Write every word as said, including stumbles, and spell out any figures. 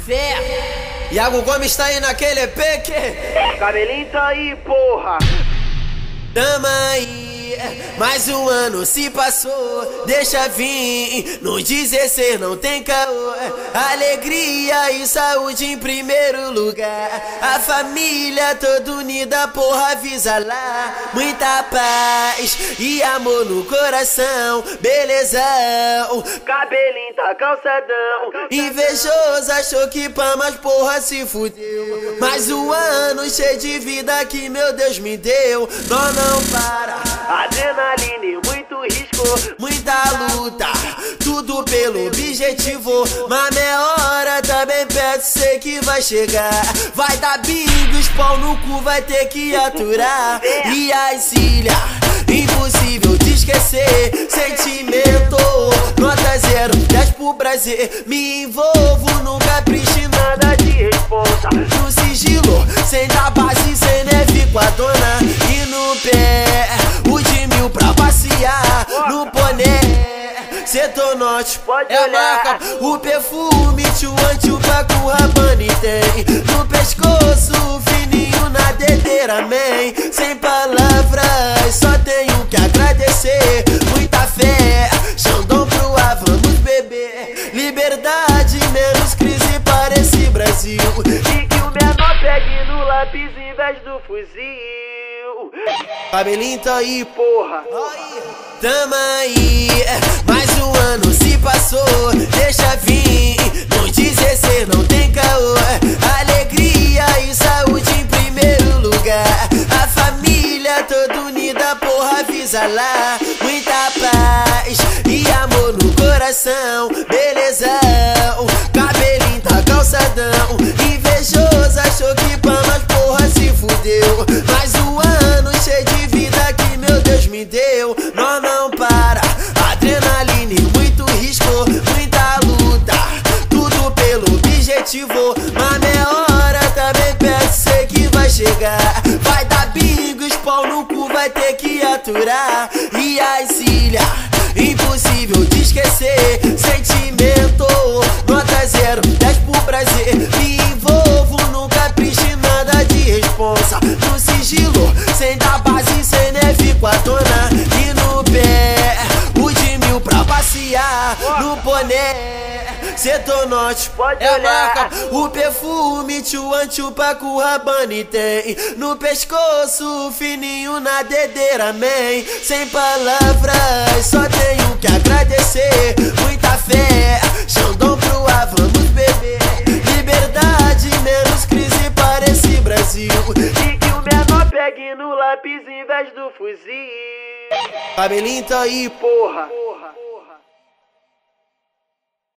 Fé. Iago Gomes tá aí naquele E P que Cabelinho tá aí, porra. tamo aí, mais um ano se passou, deixa vir, no dezesseis não tem caô, alegria e saúde em primeiro lugar, a família toda unida, porra, avisa lá, muita paz e amor no coração, belezão, Cabelinho tá calçadão. invejoso achou que pá, mas porra se fudeu, mais um ano cheio de vida que meu Deus me deu, nós não para. Adrenalina e muito risco, Muita luta, tudo pelo objetivo, mas minha hora tá bem perto, sei que vai chegar. Vai dar bingos, pau no cu, vai ter que aturar. E as ilhas, impossível de esquecer. Sentimento, nota zero, dez pro prazer. Me envolvo no capricho e nada de responsa. No sigilo, sem dar base, sem neve com a dona. E no pé, o de mil pra passear. No boné, setor norte, Pode é olhar. marca. O perfume, tchuan, tchupa com Rabanne tem. No pescoço, fininho na dedeira, man. Sem palavras, só tenho que agradecer. Muita fé, Xandão pro ar, vamos beber. Liberdade, menos crise para esse Brasil. e que o menor pegue no lápis em vez do fuzil. Cabelinho tá aí, Porra. tamo aí, mais um ano se passou, deixa vir, no dezesseis não tem caô, alegria e saúde em primeiro lugar, a família toda unida, porra, avisa lá, muita paz e amor no coração, belezão, cabelinho tá calçadão, invejoso achou que pá, mas porra se fudeu, mais um ano cheio de vida que meu Deus me deu, nós não para, adrenalina e muito risco, muita luta, tudo pelo objetivo, mas minha hora tá bem perto, sei que vai chegar, vai dar bingos, pau no cu, vai ter que aturar, e as ilhas, impossível de esquecer, sentimento, nota zero, dez pro prazer, me envolvo no capricho e nada de responsa, no sigilo, sem dar base, sem neve com a dona, e no pé, o de mil pra passear, no boné, setor norte, Pode é olhar. marca, o perfume, tchuan, tchupa com Rabanne tem, no pescoço, fininho na dedeira, man, sem palavras, só tenho que agradecer, muita fé, Xandão pro ar, vamos beber, liberdade, menos crise para esse Brasil, e que o menor pegue no lápis em vez do fuzil. cabelinho tá aí, Porra.